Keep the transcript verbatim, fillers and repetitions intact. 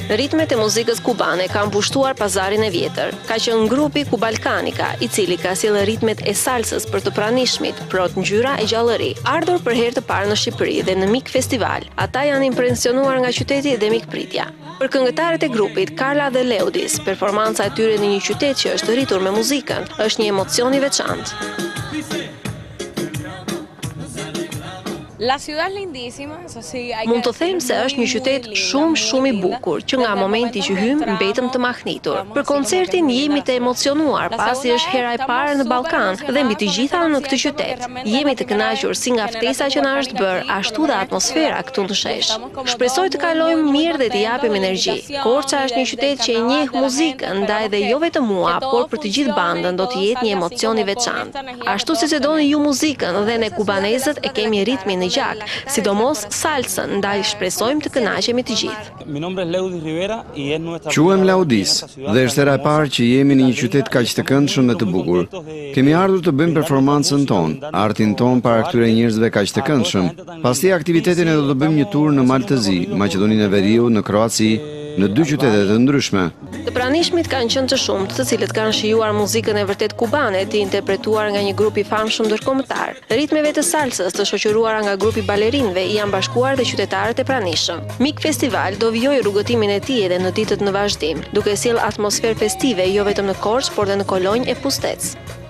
Ritmet e muzikës kubane kanë pushtuar pazarin e vjetër. Ka qenë grupi Kubalkanika, i cili ka sjellë ritmet e salsës për të pranishmit, prot ngjyra e gjallëri. Ardhur për herë të parë në Shqipëri dhe në Mik Festival, ata janë impresionuar nga qyteti dhe mikpritja. Për këngëtarët e grupit Karla dhe Leudis, performanca e tyre në një qytet që është rritur me muzikën është një emocion i veçantë. Mund të them se është një qytet shumë shumë i bukur, që nga momenti që hym mbetëm të mahnitur. Për koncertin jemi të emocionuar, pasi është hera e parë në Ballkan dhe mbi të gjitha në këtë qytet. Jemi të kënaqur si nga ftesa që na është bërë, ashtu dhe atmosfera këtu në shesh. Shpresoj të kalojmë mirë dhe të japim energji. Korça është një qytet që e njeh muzikën, ndaj dhe jo vetëm mua, por për të gjithë bandën do të jetë një emocion i veçantë. Ashtu si se doni ju muzikën dhe ne kubanezët e kemi ritmin në gjak, sidomos salsën, ndaj shpresojmë të kënaqemi të gjithë. Quhem Laudis dhe është hera e parë që jemi në një qytet kaq të këndshëm dhe të bukur. Kemi ardhur të bëjmë performancën tonë, artin tonë para këtyre njerëzve kaq të këndshëm. Pastaj aktivitetin e do të bëjmë një tur në Maltëzi, Maqedoninë e Veriut, në Kroaci, në dy qytete të ndryshme. Të pranishmit kanë qenë të shumtë, të cilët kanë shijuar muzikën e vërtet kubane, të interpretuar nga një grup i famshëm ndërkombëtar. Ritmeve të salsës të shoqëruara nga grupi balerinëve i janë bashkuar dhe qytetarët e pranishëm. Mik Festival do vijojë rrugëtimin e tij edhe në ditët në vazhdim, duke sjellë atmosferë festive jo vetëm në Korçë, por edhe në Kolonjë e Pustec.